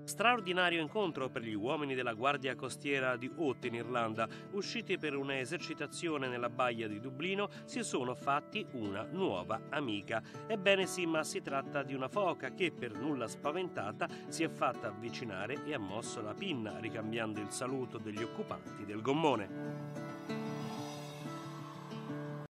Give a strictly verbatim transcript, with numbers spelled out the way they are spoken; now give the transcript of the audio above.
Straordinario incontro per gli uomini della Guardia Costiera di Haute in Irlanda. Usciti per un'esercitazione nella baia di Dublino, si sono fatti una nuova amica. Ebbene sì, ma si tratta di una foca che, per nulla spaventata, si è fatta avvicinare e ha mosso la pinna, ricambiando il saluto degli occupanti del gommone.